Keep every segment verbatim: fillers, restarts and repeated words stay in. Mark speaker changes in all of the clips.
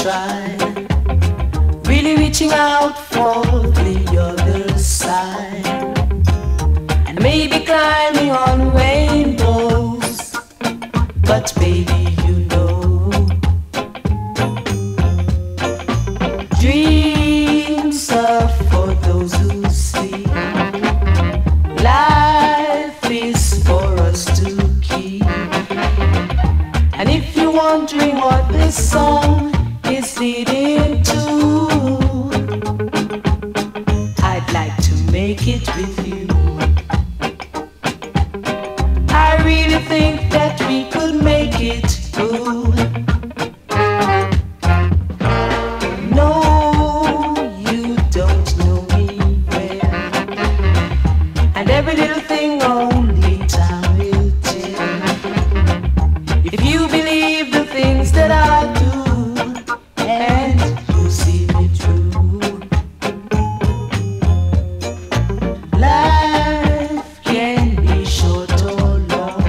Speaker 1: try, really reaching out for the other side, and maybe climbing on rainbows. But baby, you know, dreams are for those who sleep. Life is for us to keep. And if you're wondering what this song is leading to, I'd like to make it with you. I really think that we could make it through. No, you don't know me well, and every little thing only time will tell. If you believe the things that I do, and you see me through, life can be short or long,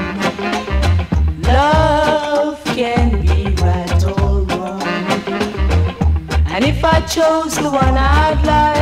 Speaker 1: love can be right or wrong, and if I chose the one I'd like,